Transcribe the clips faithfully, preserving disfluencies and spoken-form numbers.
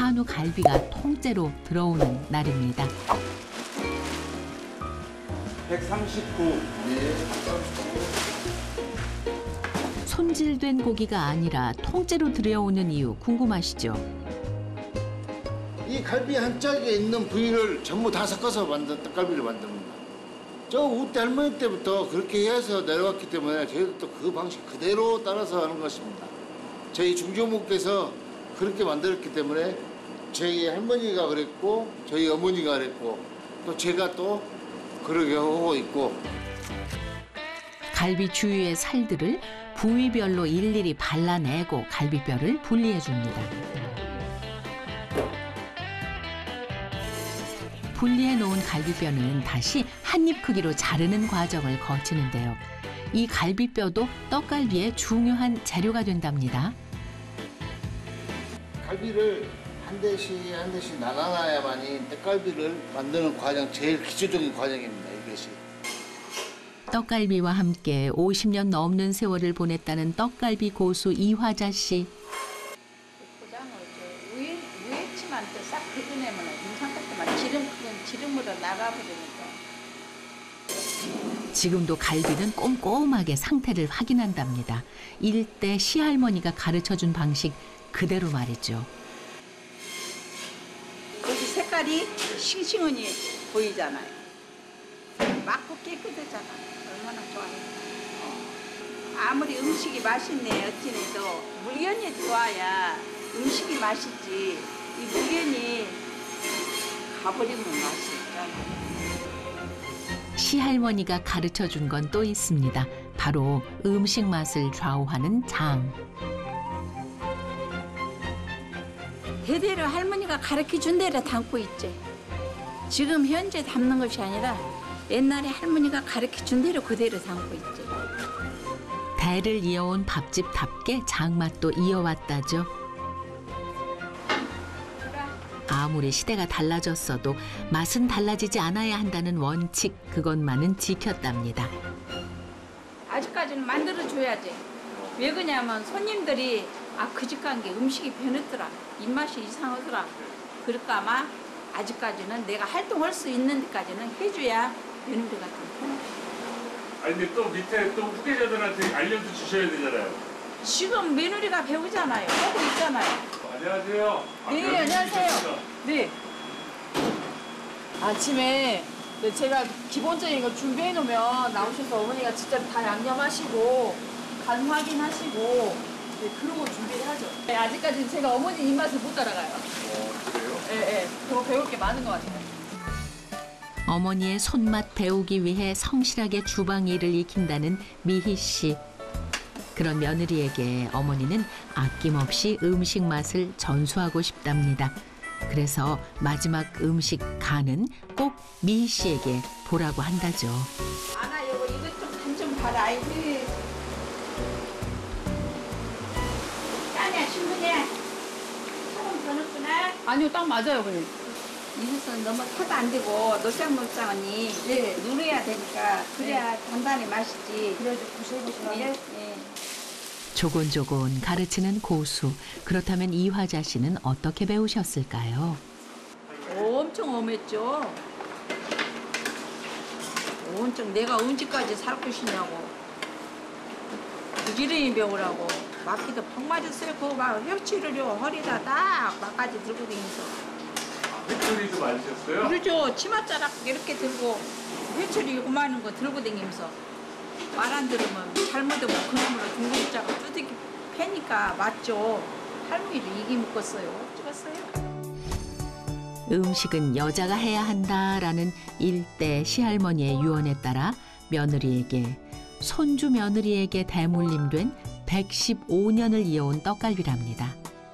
한우 갈비가 통째로 들어오는 날입니다. 백삼십구. 네. 손질된 고기가 아니라 통째로 들여오는 이유 궁금하시죠? 이 갈비 한 짝에 있는 부위를 전부 다 섞어서 만든 떡갈비를 만듭니다. 저 우때 할머니 때부터 그렇게 해서 내려왔기 때문에 저희도 또 그 방식 그대로 따라서 하는 것입니다. 저희 중조부께서 그렇게 만들었기 때문에 저희 할머니가 그랬고 저희 어머니가 그랬고 또 제가 또 그러게 하고 있고. 갈비 주위의 살들을 부위별로 일일이 발라내고 갈비뼈를 분리해 줍니다. 분리해 놓은 갈비뼈는 다시 한 입 크기로 자르는 과정을 거치는데요. 이 갈비뼈도 떡갈비의 중요한 재료가 된답니다. 갈비를 한 대씩 한 대씩 나눠놔야만이 떡갈비를 만드는 과정, 제일 기초적인 과정입니다. 이것이. 떡갈비와 함께 오십 년 넘는 세월을 보냈다는 떡갈비 고수 이화자 씨. 포장을 위에 위에치만 싹 긁어내면 인상 같지만 기름 기름으로 나가버리니까. 지금도 갈비는 꼼꼼하게 상태를 확인한답니다. 일대 시할머니가 가르쳐준 방식 그대로 말이죠. 여기 색깔이 싱싱하니 보이잖아요. 맑고 깨끗하잖아. 얼마나 좋아요. 어. 아무리 음식이 맛있네 어찌해도 물건이 좋아야 음식이 맛있지. 이 물건이 가버리면 맛이 없잖아. 시할머니가 가르쳐준 건 또 있습니다. 바로 음식 맛을 좌우하는 장. 대대로 할머니가 가르쳐준 대로 담고 있지. 지금 현재 담는 것이 아니라 옛날에 할머니가 가르쳐준 대로 그대로 담고 있지. 대를 이어온 밥집답게 장맛도 이어왔다죠. 아무리 시대가 달라졌어도 맛은 달라지지 않아야 한다는 원칙 그것만은 지켰답니다. 아직까지는 만들어줘야지. 왜 그러냐면 손님들이 아, 그 집 간 게 음식이 변했더라. 입맛이 이상하더라. 그럴까 아마 아직까지는 내가 활동할 수 있는 데까지는 해줘야 되는 것 같아요. 아니 근데 또 밑에 또 후계자들한테 알려도 주셔야 되잖아요. 지금 며느리가 배우잖아요. 하고 있잖아요. 안녕하세요. 네, 안녕하세요. 네. 아침에 네, 제가 기본적인 거 준비해 놓으면 나오셔서 어머니가 직접 다 양념하시고 간 확인하시고 네, 그러고 준비를 하죠. 네, 아직까지 제가 어머니 입맛을 못 따라가요. 어, 그래요? 예, 예. 더 배울 게 많은 것 같아요. 어머니의 손맛 배우기 위해 성실하게 주방 일을 익힌다는 미희 씨. 그런 며느리에게 어머니는 아낌없이 음식 맛을 전수하고 싶답니다. 그래서 마지막 음식 간은 꼭 미희 씨에게 보라고 한다죠. 아나 여보 이것 좀 간 좀 봐라. 이거 짜냐 신분이야. 소금 더 넣구나. 아니요, 딱 맞아요, 그냥. 이것은 너무 타도 안 되고 노릇노릇하니 네. 누려야 되니까 그래야 단단히 맛있지. 그래도 부실부실하게. 예, 예. 조곤조곤 가르치는 고수. 그렇다면 이화자 씨는 어떻게 배우셨을까요? 엄청 엄했죠. 엄청 내가 언제까지 살 것이냐고. 부지런히 배우라고. 막기도 펑 맞았어요. 그거 막 혁치를요 허리다 딱 막까지 들고 다니면서. 회초리도 많으셨어요? 그러죠. 치맛자락 이렇게 들고 회초리 요만한 거 들고 다니면서 말 안 들으면 잘못하면 그놈으로 중국자가 두들기 패니까 맞죠. 할머니도 이기 묶었어요. 찍었어요. 음식은 여자가 해야 한다라는 일대 시할머니의 유언에 따라 며느리에게 손주 며느리에게 대물림된 백십오 년을 이어온 떡갈비랍니다.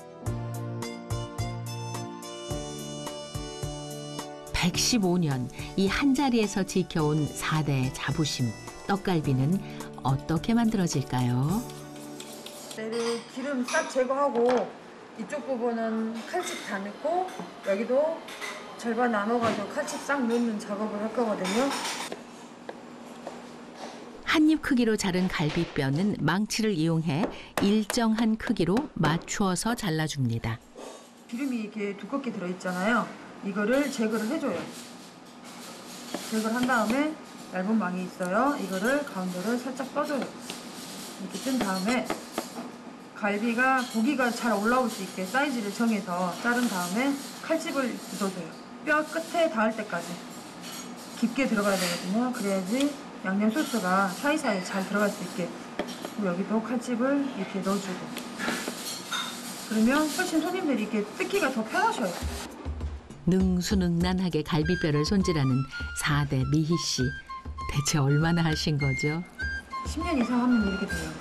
백십오 년 이 한자리에서 지켜온 사 대의 자부심, 떡갈비는 어떻게 만들어질까요? 얘를 기름 싹 제거하고 이쪽 부분은 칼집 다 넣고 여기도 절반 나눠가지고 칼집 싹 넣는 작업을 할 거거든요. 한 입 크기로 자른 갈비뼈는 망치를 이용해 일정한 크기로 맞추어서 잘라줍니다. 기름이 이렇게 두껍게 들어있잖아요. 이거를 제거를 해줘요. 제거를 한 다음에 얇은 망이 있어요. 이거를 가운데를 살짝 떠줘요. 이렇게 뜬 다음에 갈비가 고기가 잘 올라올 수 있게 사이즈를 정해서 자른 다음에 칼집을 묻어줘요. 뼈 끝에 닿을 때까지 깊게 들어가야 되거든요. 그래야지 양념 소스가 사이사이 잘 들어갈 수 있게. 그리고 여기도 칼집을 이렇게 넣어주고. 그러면 훨씬 손님들이 이렇게 뜯기가 더 편하셔요. 능수능란하게 갈비뼈를 손질하는 사 대 미희 씨. 대체 얼마나 하신 거죠? 십 년 이상 하면 이렇게 돼요.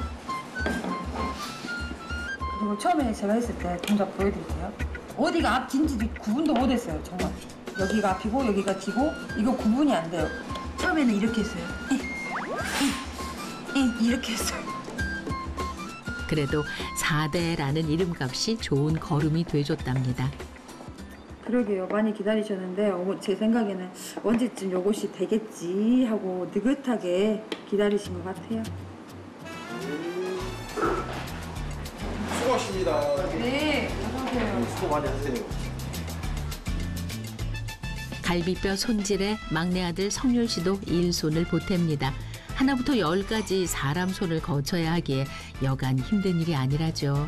그리고 처음에 제가 했을 때 동작 보여드릴게요. 어디가 앞, 뒤인지 구분도 못했어요, 정말. 여기가 앞이고 여기가 뒤고 이거 구분이 안 돼요. 처음에는 이렇게 했어요. 에, 에, 에, 이렇게 했어요. 그래도 사 대라는 이름값이 좋은 걸음이 돼줬답니다. 그러게요. 많이 기다리셨는데 제 생각에는 언제쯤 요것이 되겠지 하고 느긋하게 기다리신 것 같아요. 수고하십니다. 네, 안녕하세요. 수고 많이 하세요. 갈비뼈 손질에 막내 아들 성률 씨도 일손을 보탭니다. 하나부터 열까지 사람 손을 거쳐야 하기에 여간 힘든 일이 아니라죠.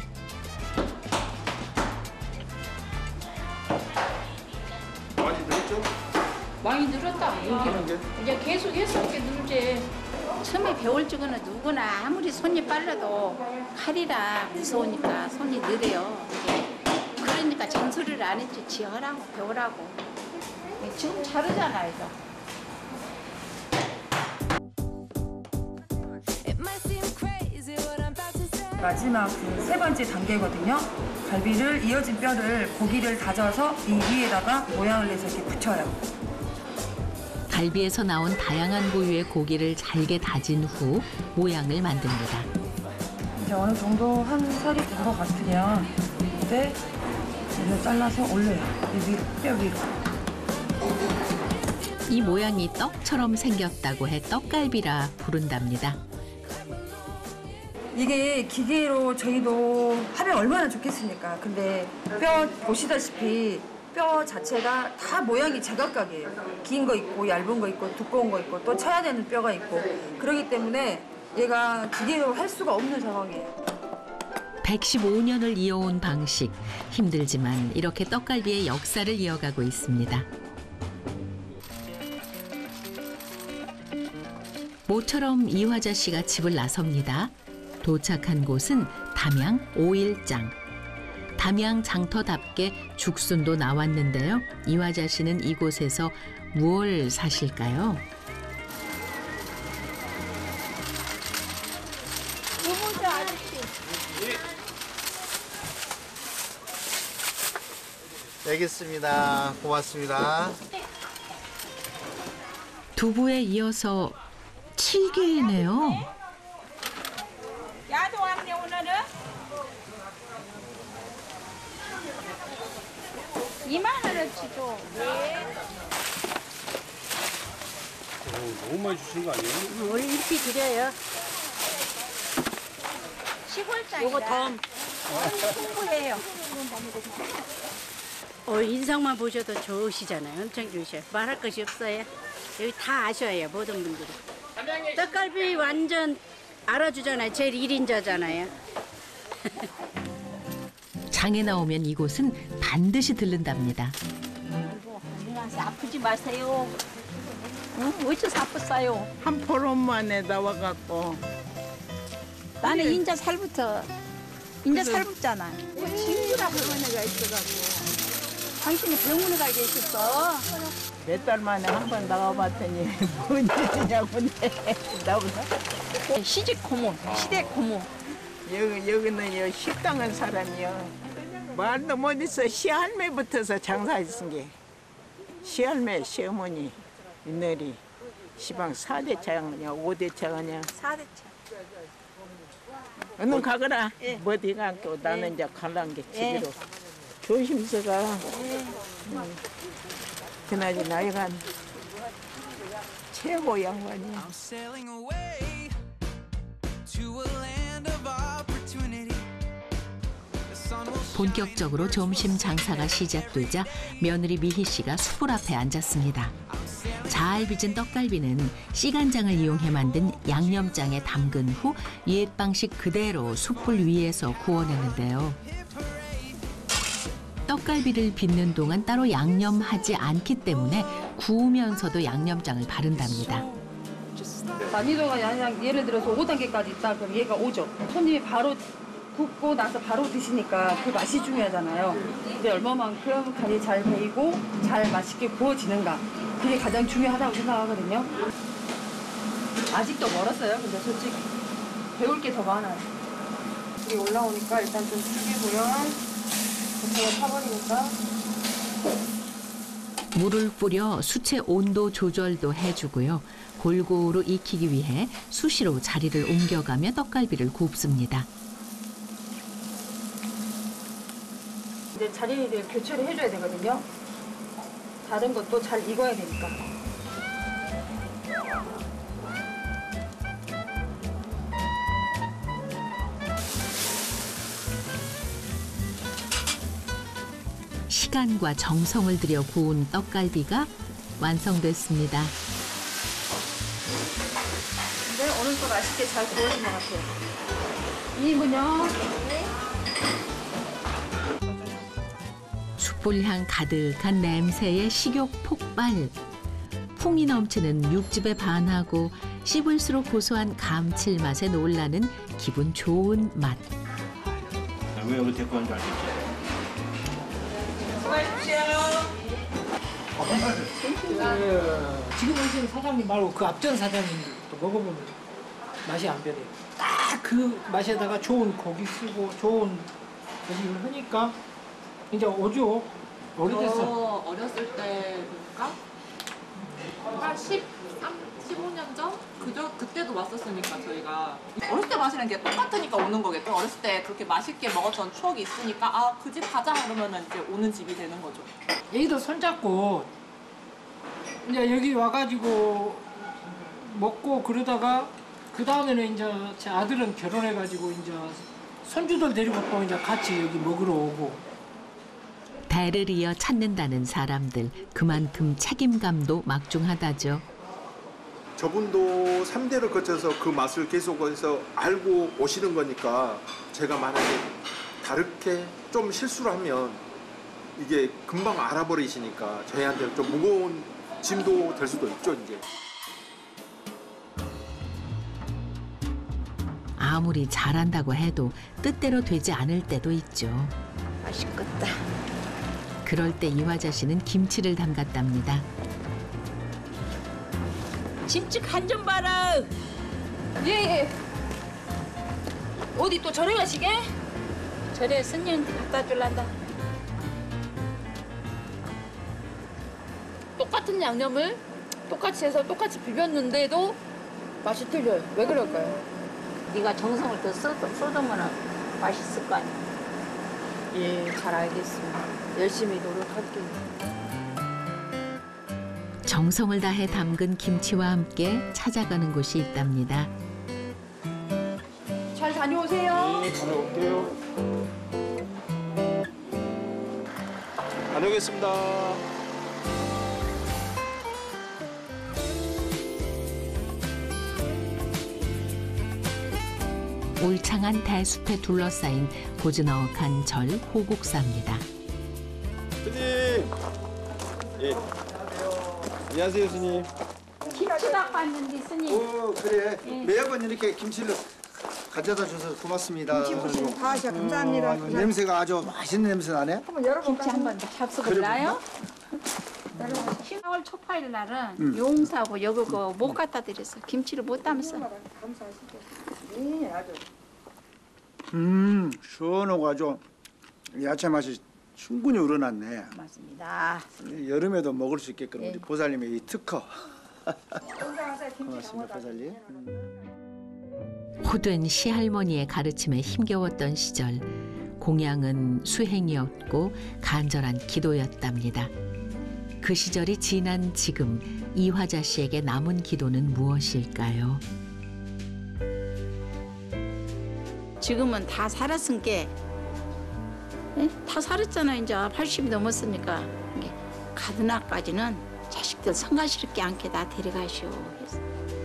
많이 늘었죠? 많이 늘었다. 여기는. 이제 계속 해서 이렇게 늘지. 처음에 배울 적은 누구나 아무리 손이 빨라도 칼이라 무서우니까 손이 느려요. 그러니까 잔소리를 안 했지. 지어라고 배우라고. 지금 잘하잖아 이거. 마지막 그 세 번째 단계거든요. 갈비를 이어진 뼈를 고기를 다져서 이 위에다가 모양을 내서 이렇게 붙여요. 갈비에서 나온 다양한 부위의 고기를 잘게 다진 후 모양을 만듭니다. 이제 어느 정도 한 살이 된 것 같으면 이때 이를 잘라서 올려요. 이 위로, 뼈 위로. 이 모양이 떡처럼 생겼다고 해 떡갈비라 부른답니다. 이게 기계로 저희도 하면 얼마나 좋겠습니까? 근데 뼈 보시다시피 뼈 자체가 다 모양이 제각각이에요. 긴 거 있고 얇은 거 있고 두꺼운 거 있고 또 쳐야 되는 뼈가 있고 그렇기 때문에 얘가 기계로 할 수가 없는 상황이에요. 백십오 년을 이어온 방식. 힘들지만 이렇게 떡갈비의 역사를 이어가고 있습니다. 모처럼 이화자 씨가 집을 나섭니다. 도착한 곳은 담양 오일장. 담양 장터답게 죽순도 나왔는데요. 이화자 씨는 이곳에서 무얼 사실까요? 여보세요 아저씨. 알겠습니다. 고맙습니다. 두부에 이어서 칠개네요. 야도 왔네 오늘은. 이만 원어치 줘. 네. 너무 많이 주신 거 아니에요? 원래 이렇게 드려요. 시골장이라. 요거 더. 풍부해요. 어, 인상만 보셔도 좋으시잖아요. 엄청 좋으셔요. 말할 것이 없어요. 여기 다 아셔요, 모든 분들이. 떡갈비 완전 알아주잖아요. 제일 일인자잖아요. 장에 나오면 이곳은 반드시 들른답니다. 안녕하세요. 아프지 마세요. 응? 어째서 아팠어요? 한 포럼 만에 나와갖고 나는 인자 살부터 인자 살붙잖아. 친구라 할머니가 있어갖고 당신이 병원에 가 계셨어. 몇 달 만에 한 번 나와봤더니 뭔 일이냐고 나보다 시집 고모, 시댁 고모. 여기, 여기는 여 식당한 사람이요 말도 못했어. 시할매부터서 장사했은 게 시할매, 시어머니, 며느리 시방 사 대 차가냐 오 대 차가냐 사 대 차. 얼른 가거라. 예. 어디 가고 나는 이제 갈란 게 예. 집으로. 조심해서 가. 예. 응. 그나지 나이가 최고 양반이야. I'm sailing away to a land of opportunity. The sun will 본격적으로 점심 장사가 시작되자 며느리 미희 씨가 숯불 앞에 앉았습니다. 잘 빚은 떡갈비는 씨간장을 이용해 만든 양념장에 담근 후 옛 방식 그대로 숯불 위에서 구워내는데요. 떡갈비를 빚는 동안 따로 양념하지 않기 때문에 구우면서도 양념장을 바른답니다. 난이도가 그냥 예를 들어서 오 단계까지 있다 그럼 얘가 오죠. 손님이 바로 굽고 나서 바로 드시니까 그 맛이 중요하잖아요. 근데 얼마만큼 간이 잘 배이고 잘 맛있게 구워지는가 그게 가장 중요하다고 생각하거든요. 아직도 멀었어요. 근데 솔직히 배울 게 더 많아요. 이게 올라오니까 일단 좀 숙이고요. 제가 타버리니까. 물을 뿌려 숯의 온도 조절도 해주고요. 골고루 익히기 위해 수시로 자리를 옮겨가며 떡갈비를 굽습니다. 이제 자리를 교체를 해줘야 되거든요. 다른 것도 잘 익어야 되니까. 시간과 정성을 들여 구운 떡갈비가 완성됐습니다. 근데 오늘 또 맛있게 잘 구워진 것 같아요. 이분요. 숯불향 가득한 냄새에 식욕 폭발. 풍이 넘치는 육즙에 반하고 씹을수록 고소한 감칠맛에 놀라는 기분 좋은 맛. 왜 여기 데리고 온 줄 알겠지? 지금 오시는 사장님 말고 그 앞전 사장님도 먹어보면 맛이 안 변해요. 딱 그 맛에다가 좋은 고기 쓰고 좋은 고기를 하니까 이제 오죠. 오래됐어. 어, 어렸을 때니까 한 십삼, 십오 년 전? 그저 그때도 왔었으니까 저희가 어렸을 때 마시는 게 똑같으니까 오는 거겠죠. 어렸을 때 그렇게 맛있게 먹었던 추억이 있으니까 아, 그 집 가자 그러면은 이제 오는 집이 되는 거죠. 얘도 손잡고 이제 여기 와가지고 먹고 그러다가 그 다음에는 이제 제 아들은 결혼해가지고 이제 손주들 데리고 또 이제 같이 여기 먹으러 오고. 대를 이어 찾는다는 사람들, 그만큼 책임감도 막중하다죠. 저분도 삼 대를 거쳐서 그 맛을 계속해서 알고 오시는 거니까 제가 만약에 다르게 좀 실수를 하면 이게 금방 알아버리시니까 저희한테 좀 무거운 짐도 될 수도 있죠, 이제. 아무리 잘한다고 해도 뜻대로 되지 않을 때도 있죠. 맛있겠다. 그럴 때 이화자 씨는 김치를 담갔답니다. 김치 간 좀 봐라. 예, 예. 어디 또 절에 가시게? 절에 스님한테 갖다 줄란다. 똑같은 양념을 똑같이 해서 똑같이 비볐는데도 맛이 틀려요. 왜 그럴까요? 네가 정성을 더 써, 쏟으면 맛있을 거 아니야. 예, 잘 알겠습니다. 열심히 노력할게요. 정성을 다해 담근 김치와 함께 찾아가는 곳이 있답니다. 잘 다녀오세요. 네, 다녀올게요. 다녀오겠습니다. 울창한 대숲에 둘러싸인 고즈넉한 절 호국사입니다. 스님! 예. 안녕하세요, 스님. 김치밥 봤는데 스님. 오, 그래. 예. 매번 이렇게 김치를 가져다 줘서 고맙습니다. 김치 보시면 다 하셔. 감사합니다. 어, 냄새가 아주 맛있는 냄새 나네. 한번 열어볼까요? 김치 한번 잡숴볼까요? 시월 초파일 날은 음. 용사하고 여기 그못 갖다 드렸어. 김치를 못 담았어. 네, 아주. 음, 시원하고 아주 야채 맛이 충분히 우러났네. 맞습니다. 여름에도 먹을 수 있게끔 네. 우리 보살님의 이 특허. 건강하세요. 김치 고맙습니다, 보살님. 호된 시할머니의 가르침에 힘겨웠던 시절, 공양은 수행이었고 간절한 기도였답니다. 그 시절이 지난 지금 이화자 씨에게 남은 기도는 무엇일까요? 지금은 다 살았은 게 예? 다 살았잖아. 이제 팔십이 넘었으니까. 이게 가드나까지는 자식들 성가시럽게 않게 다 데려가시오. 그래서.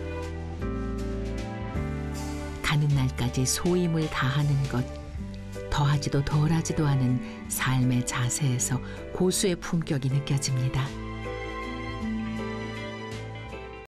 가는 날까지 소임을 다하는 것, 더하지도 덜하지도 않은 삶의 자세에서 고수의 품격이 느껴집니다.